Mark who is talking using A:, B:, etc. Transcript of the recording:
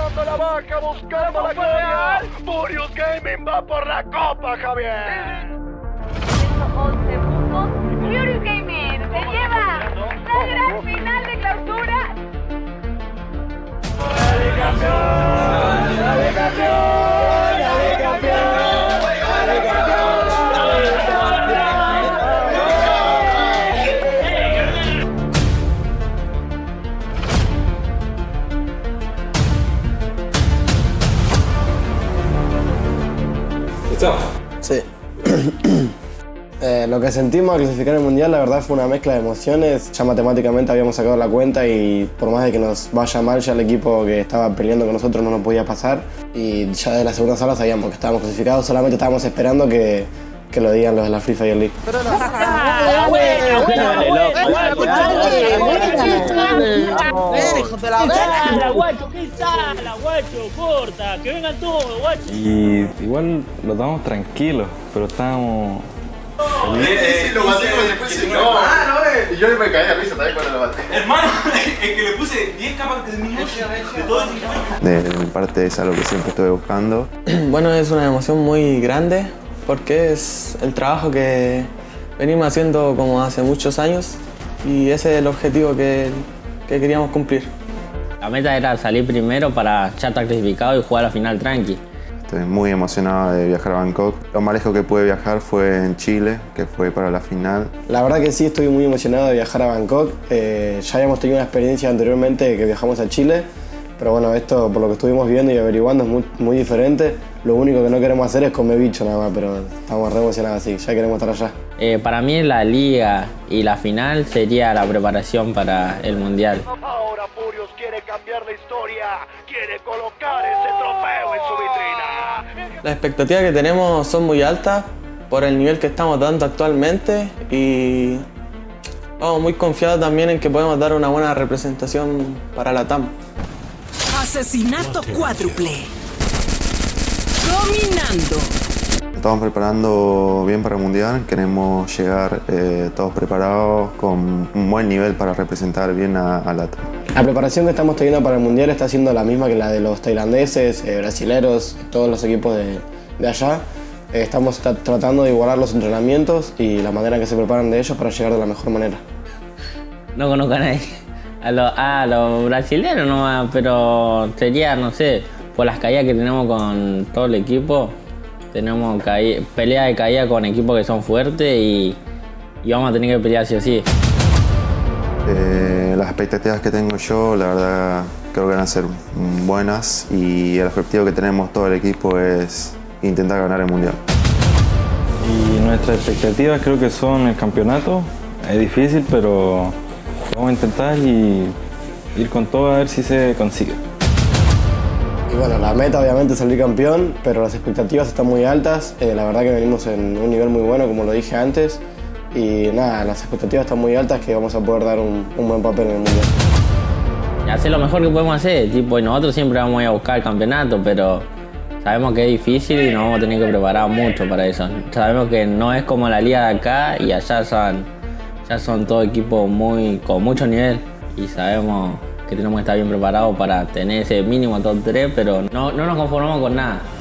A: buscando la vaca, buscando la gloria. Furious Gaming va por la copa, Javier.
B: 11 puntos. Furious Gaming se lleva la gran final de clausura.
A: ¡Dale campeón! ¡Dale campeón! ¡Dale campeón! ¡Dale campeón!
C: Sí. Lo que sentimos al clasificar el mundial, la verdad, fue una mezcla de emociones. Ya matemáticamente habíamos sacado la cuenta y por más de que nos vaya mal, ya el equipo que estaba peleando con nosotros no nos podía pasar. Y ya de la segunda sala sabíamos que estábamos clasificados, solamente estábamos esperando que lo digan los de la Free Fire League.
D: ¡La guacho! ¿Qué sala, guacho? Corta, que vengan todos, guacho.
E: Y igual lo damos tranquilos, pero estábamos...
F: Lo maté como si fuese yo. Y yo me caí a risa también cuando lo maté.
G: Hermano, es que le puse 10 capas de minutos de todo ese.
F: De mi parte es algo que siempre estuve buscando.
H: Bueno, es una emoción muy grande porque es el trabajo que venimos haciendo como hace muchos años y ese es el objetivo que queríamos cumplir.
I: La meta era salir primero para ya estar clasificado y jugar la final tranqui.
F: Estoy muy emocionado de viajar a Bangkok. Lo más lejos que pude viajar fue en Chile, que fue para la final.
C: La verdad que sí, estoy muy emocionado de viajar a Bangkok. Ya habíamos tenido una experiencia anteriormente que viajamos a Chile, pero bueno, esto por lo que estuvimos viendo y averiguando es muy diferente. Lo único que no queremos hacer es comer bicho nada más, pero estamos re emocionados, así ya queremos estar allá.
I: Para mí la liga y la final sería la preparación para el mundial.
A: Ahora Furious quiere cambiar la historia, quiere colocar ese trofeo en su vitrina.
H: Las expectativas que tenemos son muy altas por el nivel que estamos dando actualmente y vamos muy confiados también en que podemos dar una buena representación para la TAM.
J: Asesinato cuádruple. Dominando.
F: Estamos preparando bien para el Mundial. Queremos llegar todos preparados con un buen nivel para representar bien a la TAM.
C: La preparación que estamos teniendo para el Mundial está siendo la misma que la de los tailandeses, brasileros, todos los equipos de allá. Estamos tratando de igualar los entrenamientos y la manera en que se preparan de ellos para llegar de la mejor manera.
I: No conozco a nadie. A los brasileños nomás, pero sería, no sé, por las caídas que tenemos con todo el equipo. Tenemos pelea de caída con equipos que son fuertes y vamos a tener que pelear sí o sí.
F: Las expectativas que tengo yo, la verdad, creo que van a ser buenas y el objetivo que tenemos todo el equipo es intentar ganar el Mundial.
E: Y nuestras expectativas creo que son el campeonato. Es difícil, pero vamos a intentar y ir con todo a ver si se consigue.
C: Y bueno, la meta obviamente es salir campeón, pero las expectativas están muy altas. La verdad que venimos en un nivel muy bueno, como lo dije antes. Y nada, las expectativas están muy altas que vamos a poder dar un buen papel en el Mundial.
I: Hacer lo mejor que podemos hacer, tipo, y nosotros siempre vamos a ir a buscar el campeonato, pero sabemos que es difícil y nos vamos a tener que preparar mucho para eso. Sabemos que no es como la liga de acá y allá ya son todo equipos con mucho nivel y sabemos que tenemos que estar bien preparados para tener ese mínimo top 3, pero no nos conformamos con nada.